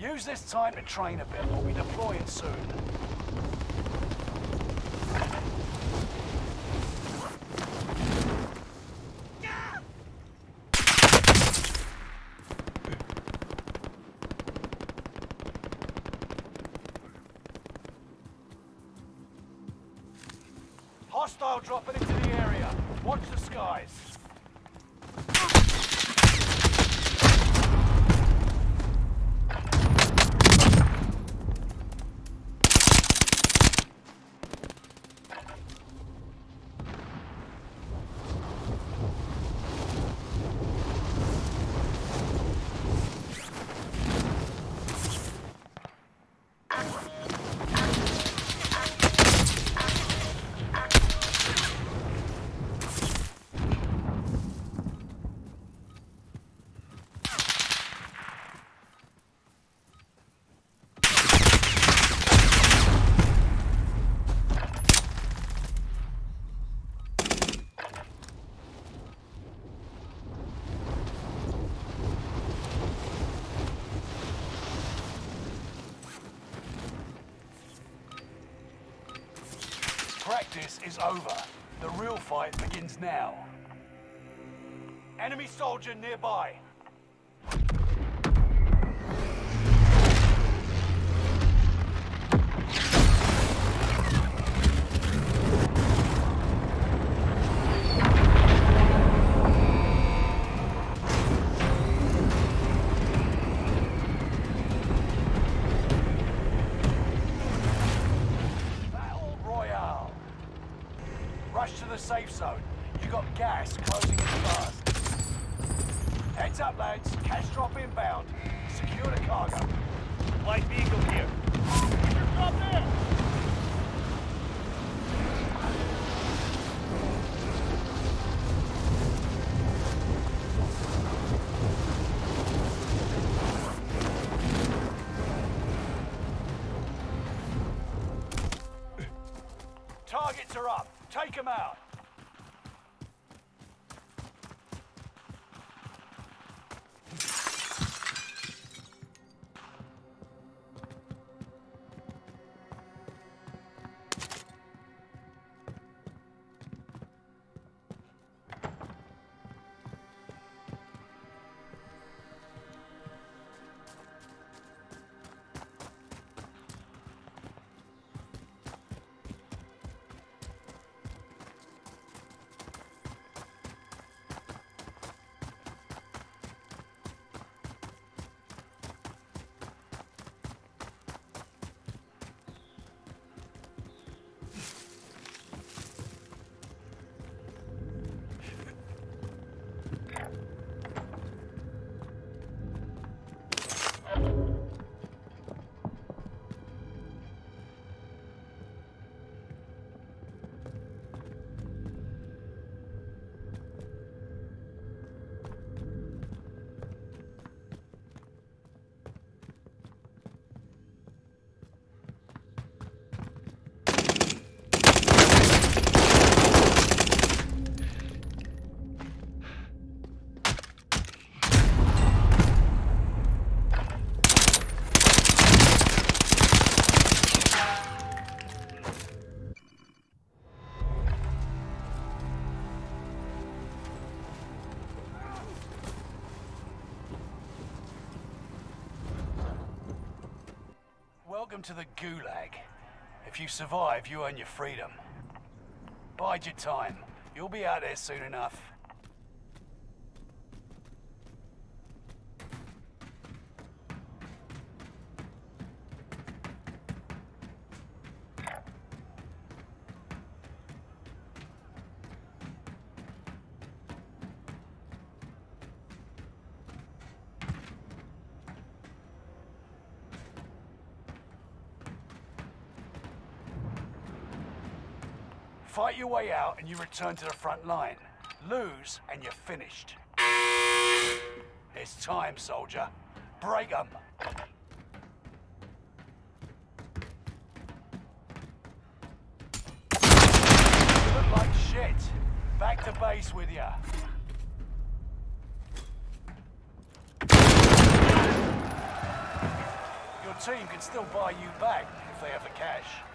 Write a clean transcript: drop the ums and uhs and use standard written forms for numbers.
Use this time to train a bit. We'll be deploying soon. Hostile dropping into the area. Watch the skies. Practice is over. The real fight begins now. Enemy soldier nearby. Rush to the safe zone. You got gas closing in fast. Heads up, lads. Cash drop inbound. Secure the cargo. Light vehicle here. Just drop there. Targets are up. Take them out. Welcome to the Gulag. If you survive, you earn your freedom. Bide your time. You'll be out there soon enough. Fight your way out and you return to the front line. Lose and you're finished. It's time, soldier. Break 'em. You look like shit. Back to base with ya. team can still buy you back if they have the cash.